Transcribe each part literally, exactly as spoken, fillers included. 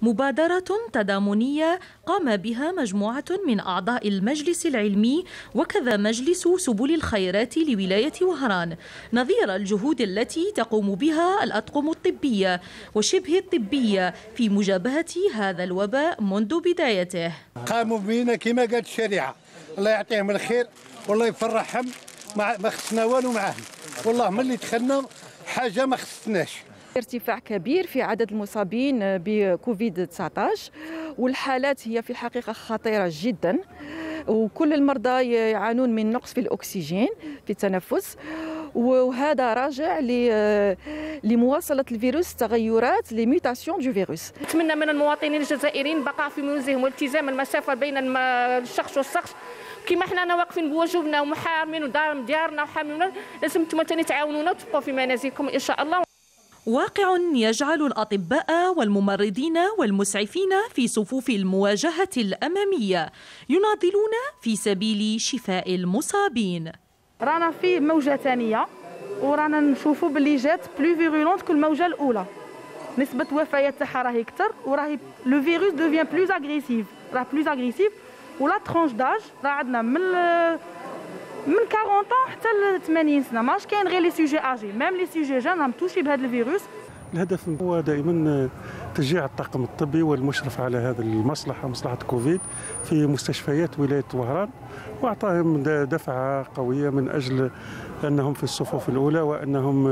مبادرة تضامنية قام بها مجموعة من أعضاء المجلس العلمي وكذا مجلس سبل الخيرات لولاية وهران، نظير الجهود التي تقوم بها الأطقم الطبية وشبه الطبية في مجابهة هذا الوباء منذ بدايته. قاموا بينا كما قالت الشريعة، الله يعطيهم الخير والله يفرحهم. ما خصنا والو معاهم، والله ملي دخلنا حاجة ما خصناش. ارتفاع كبير في عدد المصابين بكوفيد تسعطاش، والحالات هي في الحقيقة خطيرة جدا، وكل المرضى يعانون من نقص في الأكسجين في التنفس، وهذا راجع لمواصلة الفيروس تغيرات لميوتاسيون دو فيروس. نتمنى من المواطنين الجزائريين بقاء في منازلهم والتزام المسافة بين الشخص والشخص، كما حنا واقفين بوجوبنا ومحارمين ديارنا وحامين، لازم انتم ثاني تعاونونا وتبقوا في منازلكم ان شاء الله. واقع يجعل الأطباء والممرضين والمسعفين في صفوف المواجهة الأمامية يناضلون في سبيل شفاء المصابين. رانا في موجة ثانية ورانا نشوفوا باللي جات بلو فيرولونت كل الموجة الأولى، نسبة وفيات تاعها راهي كثر وراهي لو فيروس دوفيان بلوز اغريسيف، راه بلوز اغريسيف، ولا ترونش داج راه عندنا من من أربعين حتى ل ثمانين سنه، ماش كاين غير لي سوجي اجي، ميم لي سوجي جون راهم توشي بهذا الفيروس. الهدف هو دائما تشجيع الطاقم الطبي والمشرف على هذه المصلحه، مصلحه كوفيد في مستشفيات ولايه وهران، واعطاهم دفعه قويه من اجل انهم في الصفوف الاولى، وانهم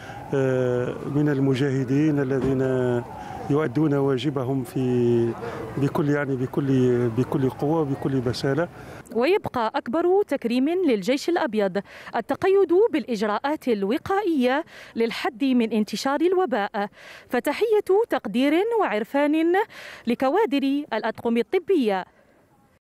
من المجاهدين الذين يؤدون واجبهم في بكل يعني بكل بكل قوه وبكل بساله. ويبقى أكبر تكريم للجيش الأبيض التقيد بالإجراءات الوقائية للحد من انتشار الوباء، فتحية تقدير وعرفان لكوادر الأطقم الطبية.